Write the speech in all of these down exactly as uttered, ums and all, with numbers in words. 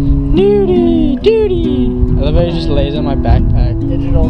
Duty, duty. I love how he just lays on my backpack. Digital.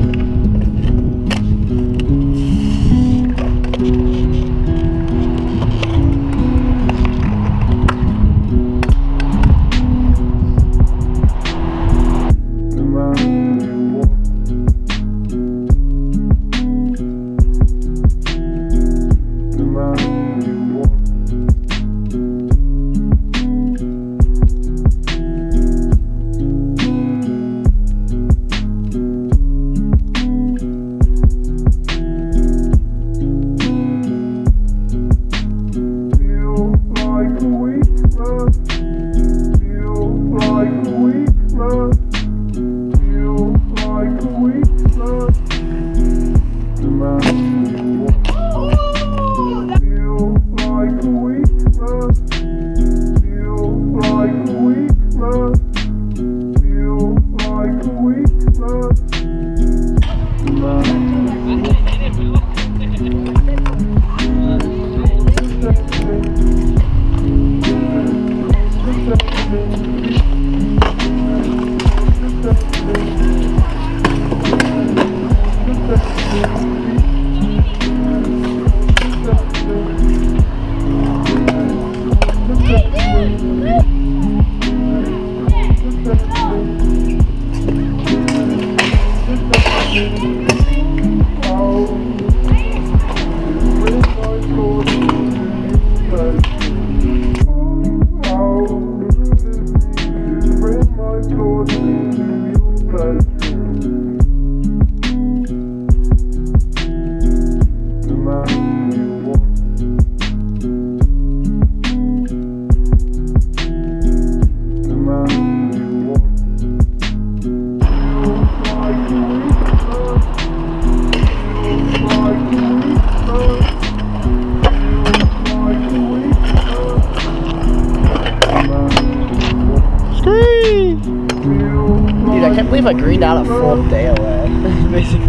Dude, I can't believe I greened out a full day away. Basically.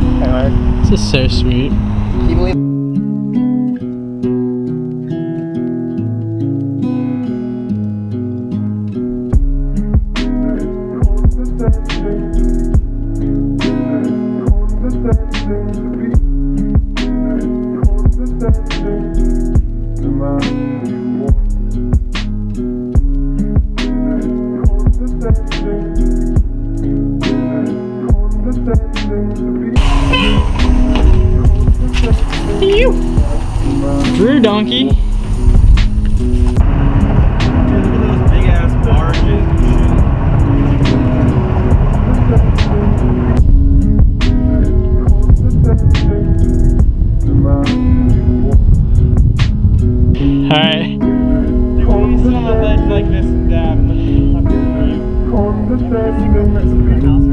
This is so sweet. Can you believe? Drew donkey. Dude, look at those big ass barges and shit. Alright. Dude, when you sit on a ledge like this and dab and look at the top of the view, you can go for some house